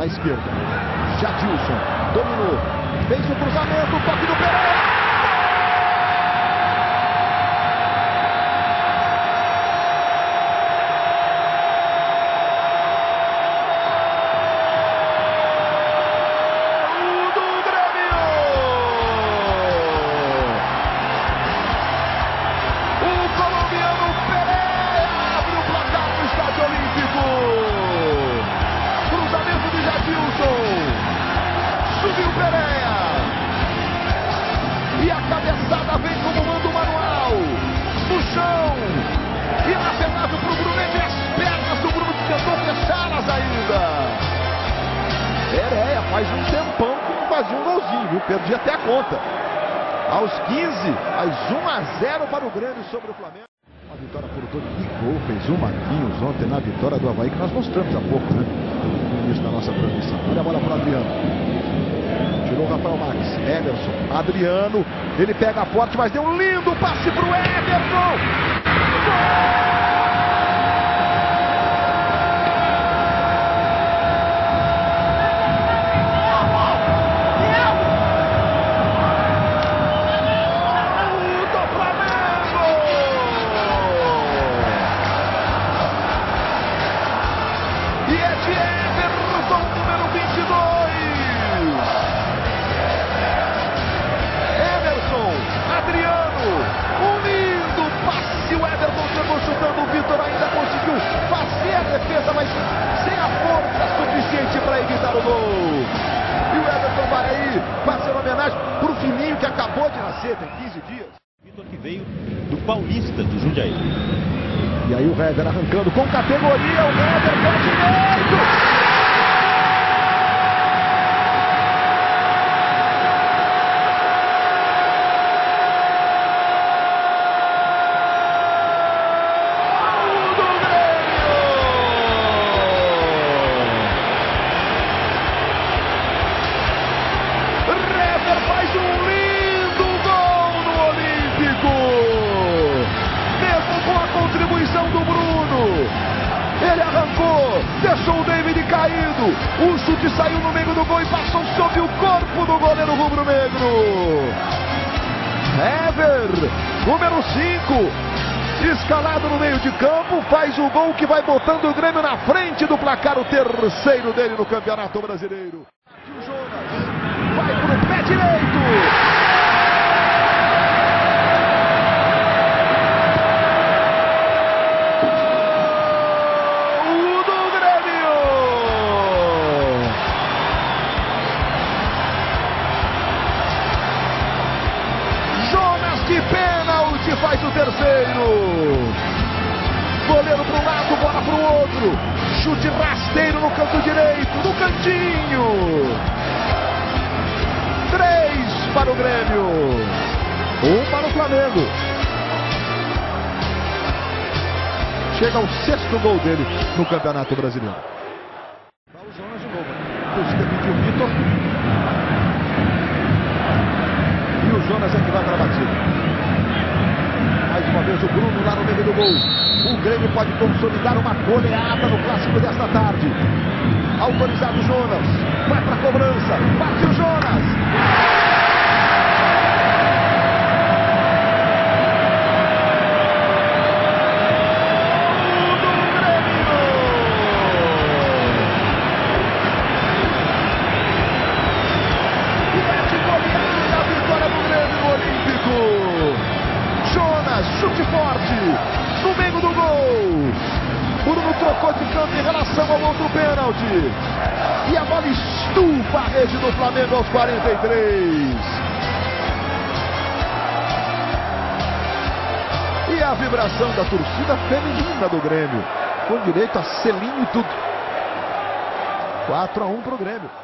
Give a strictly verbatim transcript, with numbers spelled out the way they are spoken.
na esquerda. Jadilson dominou, fez o cruzamento, toque do Pereira. Subiu Pereira e a cabeçada vem como manda o manual no chão, inapelável para o Bruno, entre as pernas do Bruno, que tentou fechá-las ainda. Pereira faz um tempão que não fazia um golzinho, viu? Perdi até a conta. Aos quinze, mais um a zero para o Grêmio sobre o Flamengo. Uma vitória por todo. Que gol fez o Marquinhos ontem na vitória do Avaí, que nós mostramos há pouco, né? No início da nossa transmissão. Olha a bola para o Adriano. Tirou o Rafael Max, Emerson, Adriano, ele pega forte, mas deu um lindo passe pro Everton. Gol! E é de Everton, número vinte e dois. Adriano, um lindo passe, o Everton chegou chutando, o Vitor ainda conseguiu fazer a defesa, mas sem a força suficiente para evitar o gol. E o Everton vai aí fazer uma homenagem para o filhinho que acabou de nascer, tem quinze dias. Vitor que veio do Paulista de Jundiaí. E aí o Hever arrancando com categoria, o Hever pé direito. Do Bruno, ele arrancou, deixou o David caído, o chute saiu no meio do gol e passou sobre o corpo do goleiro rubro-negro. Hever, número cinco, escalado no meio de campo, faz o gol que vai botando o Grêmio na frente do placar, o terceiro dele no Campeonato Brasileiro. E o Jonas vai pro pé direito. De pênalti faz o terceiro. Goleiro para um lado, bola para o outro. Chute rasteiro no canto direito, no cantinho. Três para o Grêmio, um para o Flamengo. Chega ao sexto gol dele no Campeonato Brasileiro. Vai o Jonas de novo. Busca pedir o Vitor. E o Jonas é que vai para a batida. Mais uma vez o Bruno lá no meio do gol. O Grêmio pode consolidar uma goleada no clássico desta tarde. Autorizado o Jonas. Vai para a cobrança. Bate o Jonas. Chute forte no meio do gol. Bruno trocou de campo em relação ao outro pênalti. E a bola estufa a rede do Flamengo aos quarenta e três. E a vibração da torcida feminina do Grêmio, com direito a selinho e tudo. quatro a um para o Grêmio.